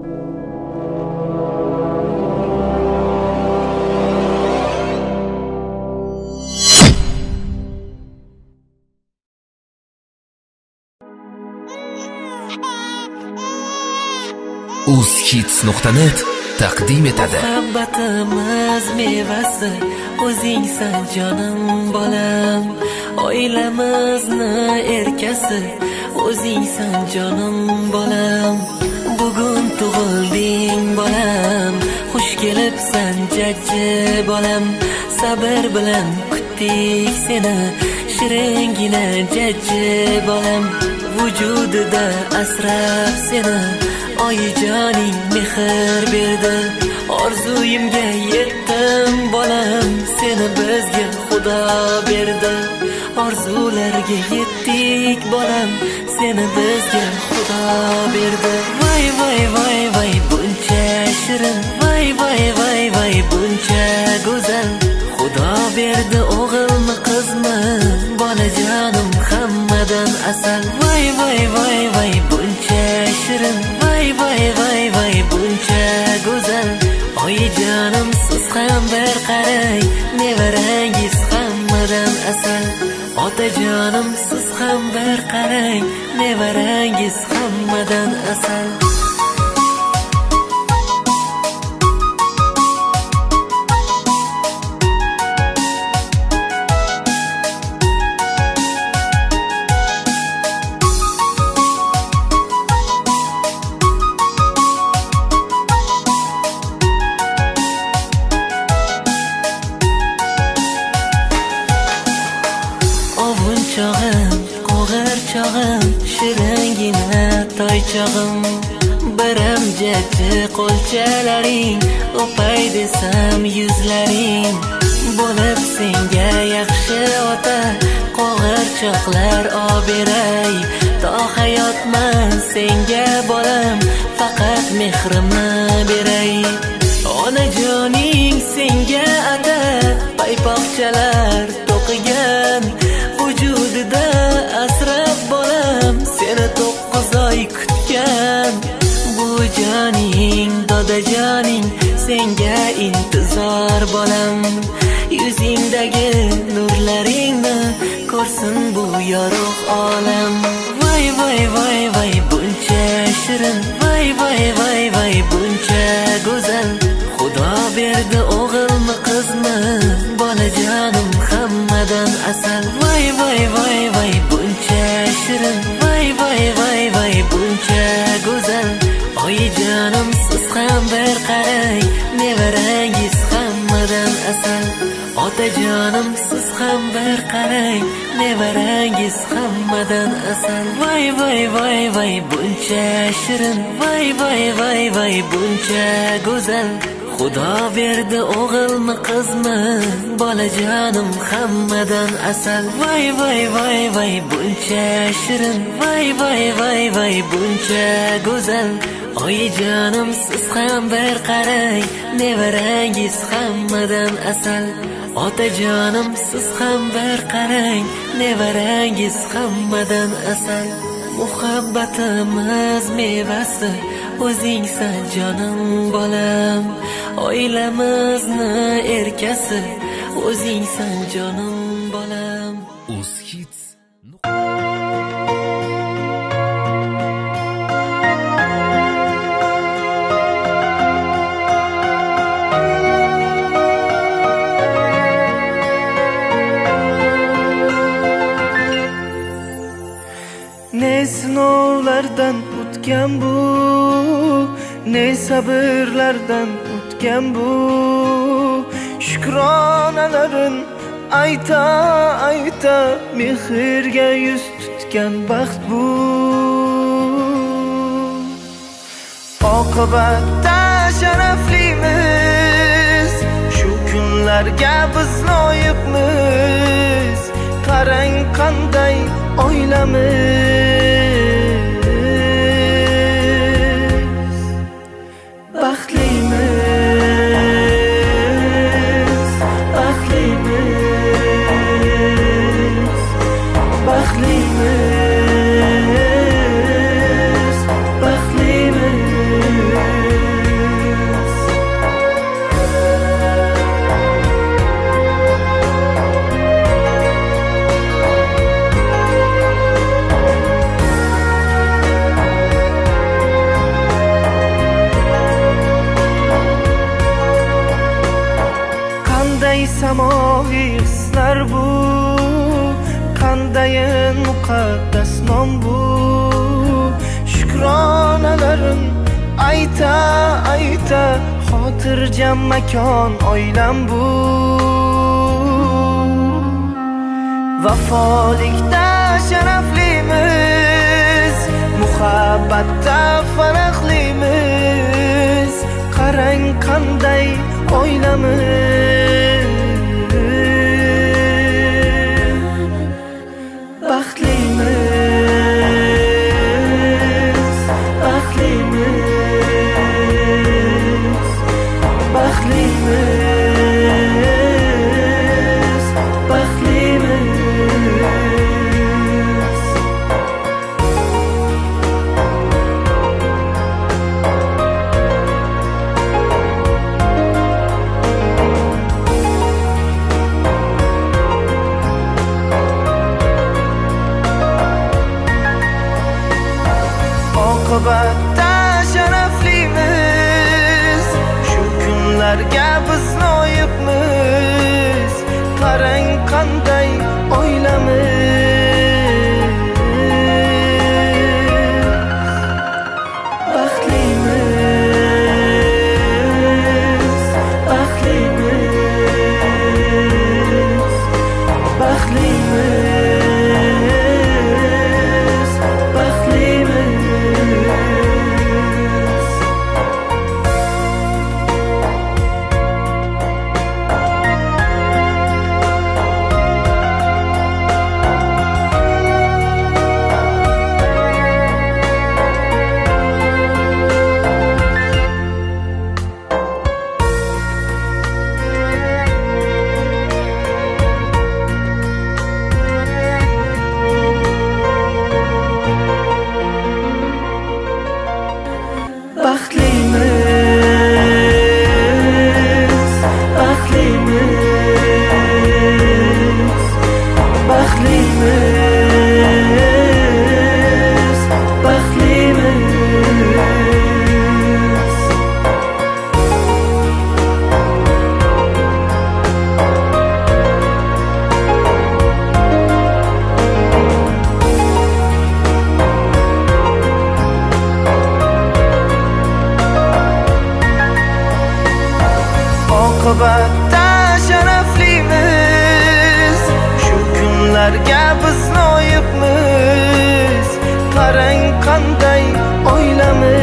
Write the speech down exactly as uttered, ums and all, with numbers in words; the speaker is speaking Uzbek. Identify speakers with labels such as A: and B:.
A: uzhits nuqta net taqdim etadi.
B: Muhabbatimiz mevasi o'zingsan jonim bolam, oilamizni erkasi o'zingsan jonim bolam. Bugun tug'ilding bolam, xush kelibsan jajji bolam. Sabr bilan kutdik seni, shiringina jajji bolam. Vujudida asrab seni oyijoning mehr berdi. Orzuyimga yetdim bolam, seni bizga Xudo berdi. Orzularga yetdik bolam, seni bizga Xudo berdi. Voy voy voy voy buncha shirin, voy voy voy voy buncha go'zal. Xudo berdi o'g'ilmi qizmi, bolajonim hammadan asal. Voy voy voy voy buncha shirin, voy voy voy voy buncha go'zal. Oyijonim siz ham bir qarang, nevarangiz hammadan asal. Otajonim siz ham bir qarang, nevarangiz hammadan asal. Ovunchog'im, qo'g'irchog'im, shiringina toychog'im. Biram jajji qo'lchalaring, o'pay desam yuzlaring. Bo'lib senga yaxshi ota, qo'g'irchoqlar oberay. To hayotman senga bolam, faqat mehrimni beray. Onajoning senga ata, paypoqchalar to'qigan. Vujudida asrab bolam, seni to'qqiz oy kutgan. Bu joning, dodajoning, senga intizor bolam. Yuzingdagi nurlaringni ko'rsin bu yorug' olam. Voy voy voy voy buncha shirin, voy voy voy voy buncha go'zal. Xudo berdi o'g'ilmi qizmi, bolajonim hammadan asal. Voy voy voy voy buncha shirin, voy voy voy voy buncha go'zal. Oyijonim siz ham bir qarang, nevarangiz hammadan asal. Otajonim siz ham bir qarang, nevarangiz hammadan asal. Voy voy voy voy buncha shirin, voy voy voy voy buncha go'zal. Xudo berdi o'g'ilmi qizmi, bolajonim hammadan asal. Voy voy voy voy buncha shirin, voy voy voy voy buncha go'zal. Oyijonim siz ham bir qarang, nevarangiz hammadan asal. Otajonim siz ham bir qarang, nevarangiz hammadan asal. Muhabbatimiz mevasi o'zingsan jonim bolam, oilamizni erkasi o'zingsan jonim bolam.
A: Uzhits
C: Ne sinovlardan o'tgan bu, ne sabrlardan o'tgan bu. Shukronalarin ayta ayta, mehrga yuz tutgan baxt bu. Oqibatda sharaflimiz, shu kunlarga biz loyiqmiz. Qarang qanday oilamiz, baxtlimiz, baxtlimiz, baxtlimiz, baxtlimiz. qanday samoviy hislar bu, qandayin muqaddas nom bu. Shukronalarim ayta ayta, xotirjam makon oilam bu. Vafolikda sharaflimiz, muhabbatda faraqlimiz. Qarang qanday oilamiz baxtlimiz, baxtlimiz, baxtlimiz, baxtlimiz. Oqibatda sharaflimiz, shu kunlarga biz loyiqmiz. Qarang qanday oilamiz baxtlimiz, baxtlimiz, baxtlimiz, baxtlimiz. Oqibatda sharaflimiz, shu kunlarga biz loyiqmiz. Qarang qanday oilamiz